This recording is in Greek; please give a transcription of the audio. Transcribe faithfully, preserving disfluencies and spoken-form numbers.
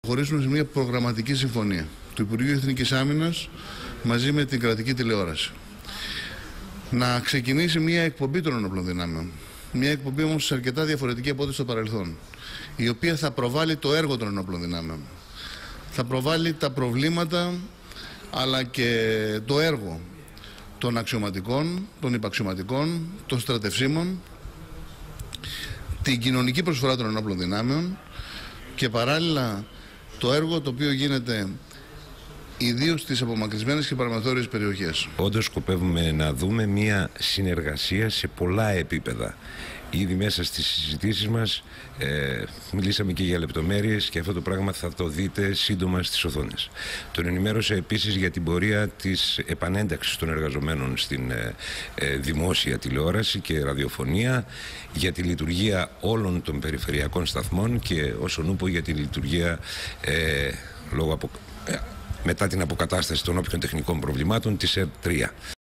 Χωρίσουμε σε μια προγραμματική συμφωνία του Υπουργείου Εθνικής Άμυνας μαζί με την κρατική τηλεόραση. Να ξεκινήσει μια εκπομπή των ενόπλων δυνάμεων. Μια εκπομπή όμως αρκετά διαφορετική από ό,τι στο παρελθόν. Η οποία θα προβάλλει το έργο των ενόπλων δυνάμεων. Θα προβάλλει τα προβλήματα αλλά και το έργο των αξιωματικών, των υπαξιωματικών, των στρατευσίμων, την κοινωνική προσφορά των ενόπλων δυνάμεων και παράλληλα το έργο το οποίο γίνεται ιδίως στις απομακρυσμένες και παραμεθόριες περιοχές. Όντως σκοπεύουμε να δούμε μια συνεργασία σε πολλά επίπεδα. Ήδη μέσα στις συζητήσεις μας ε, μιλήσαμε και για λεπτομέρειες και αυτό το πράγμα θα το δείτε σύντομα στις οθόνες. Τον ενημέρωσα επίσης για την πορεία της επανένταξης των εργαζομένων στην ε, ε, δημόσια τηλεόραση και ραδιοφωνία, για τη λειτουργία όλων των περιφερειακών σταθμών και όσον ούπο για τη λειτουργία ε, λόγω απο... ε, μετά την αποκατάσταση των όποιων τεχνικών προβλημάτων της ΕΡΤ τρία.